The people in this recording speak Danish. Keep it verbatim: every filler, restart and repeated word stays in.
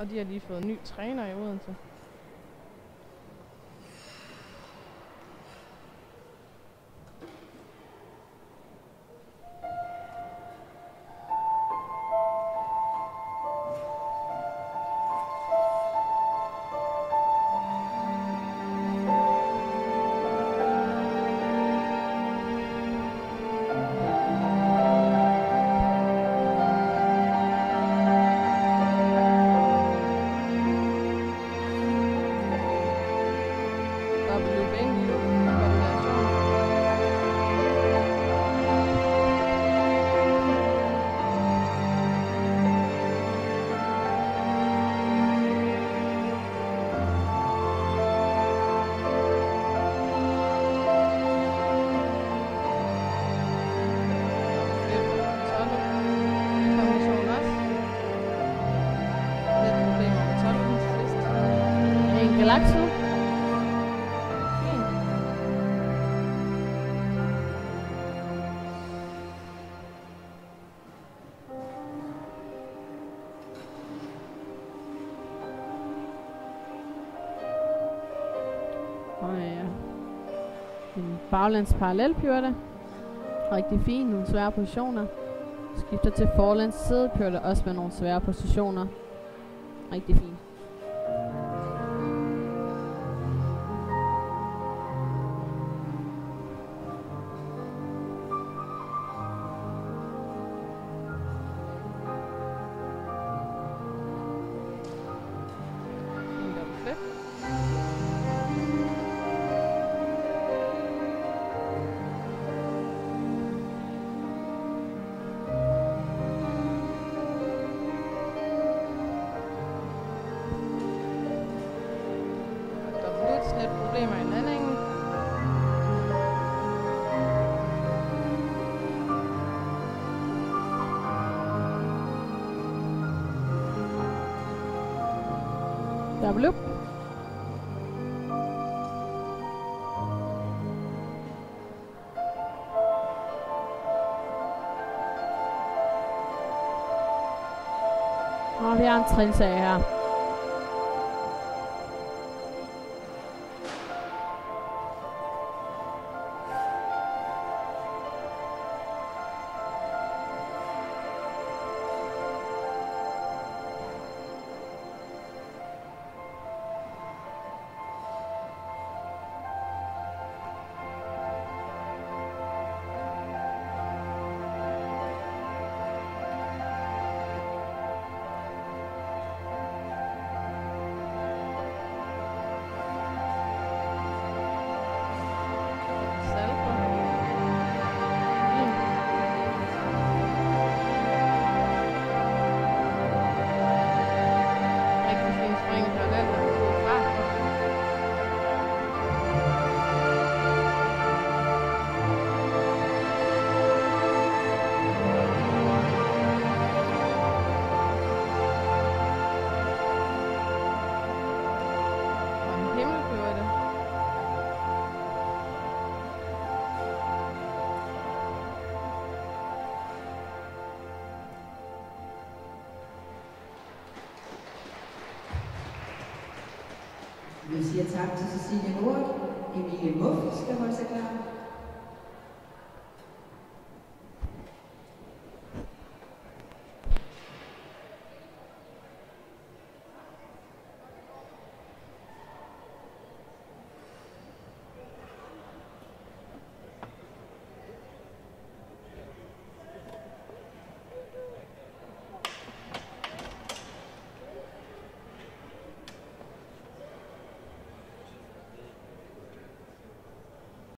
Og de har lige fået en ny træner i Odense. Galaxo. Og ja, en baglands parallelpyrte. Rigtig fin, nogle svære positioner. Skifter til forlands sidepyrte, også med nogle svære positioner. Rigtig fin. Lidt problemer i landingen. Double up. Og vi har en trinserie her. Vi siger tak til Cecilie Nord. Emilie Muff skal holde sig klar.